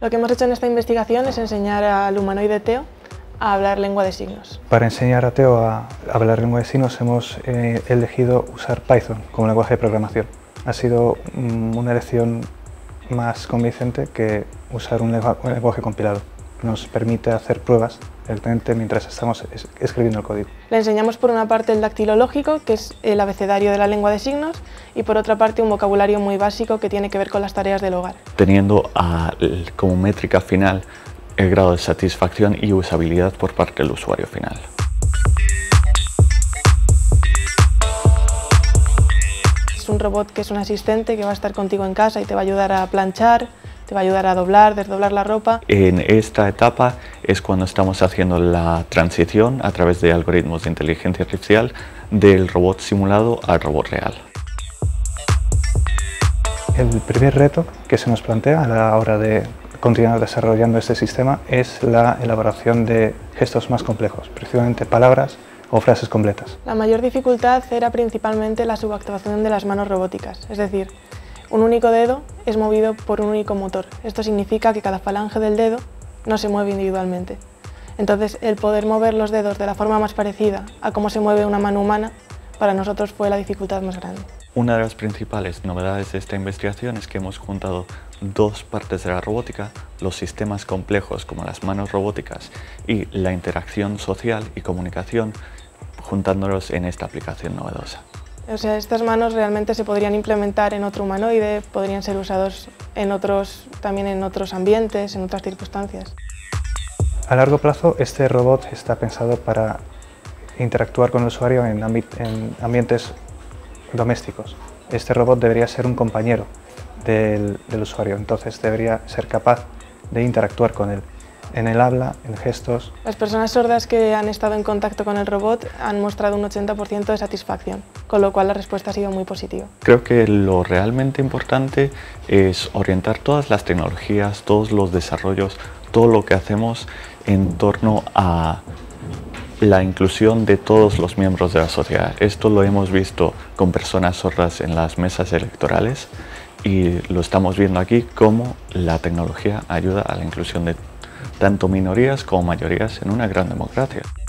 Lo que hemos hecho en esta investigación es enseñar al humanoide Teo a hablar lengua de signos. Para enseñar a Teo a hablar lengua de signos hemos elegido usar Python como lenguaje de programación. Ha sido una elección más convincente que usar un lenguaje compilado. Nos permite hacer pruebas directamente mientras estamos escribiendo el código. Le enseñamos por una parte el dactilológico, que es el abecedario de la lengua de signos, y por otra parte un vocabulario muy básico que tiene que ver con las tareas del hogar. Teniendo como métrica final el grado de satisfacción y usabilidad por parte del usuario final. Es un robot que es un asistente que va a estar contigo en casa y te va a ayudar a planchar, te va a ayudar a doblar, desdoblar la ropa. En esta etapa es cuando estamos haciendo la transición a través de algoritmos de inteligencia artificial del robot simulado al robot real. El primer reto que se nos plantea a la hora de continuar desarrollando este sistema es la elaboración de gestos más complejos, precisamente palabras o frases completas. La mayor dificultad era principalmente la subactuación de las manos robóticas, es decir, un único dedo es movido por un único motor. Esto significa que cada falange del dedo no se mueve individualmente. Entonces, el poder mover los dedos de la forma más parecida a cómo se mueve una mano humana, para nosotros fue la dificultad más grande. Una de las principales novedades de esta investigación es que hemos juntado dos partes de la robótica, los sistemas complejos como las manos robóticas y la interacción social y comunicación, juntándolos en esta aplicación novedosa. O sea, estas manos realmente se podrían implementar en otro humanoide, podrían ser usados también en otros ambientes, en otras circunstancias. A largo plazo, este robot está pensado para interactuar con el usuario en ambientes domésticos. Este robot debería ser un compañero del usuario, entonces debería ser capaz de interactuar con él en el habla, en gestos. Las personas sordas que han estado en contacto con el robot han mostrado un 80% de satisfacción, con lo cual la respuesta ha sido muy positiva. Creo que lo realmente importante es orientar todas las tecnologías, todos los desarrollos, todo lo que hacemos en torno a la inclusión de todos los miembros de la sociedad. Esto lo hemos visto con personas sordas en las mesas electorales y lo estamos viendo aquí cómo la tecnología ayuda a la inclusión de tanto minorías como mayorías en una gran democracia.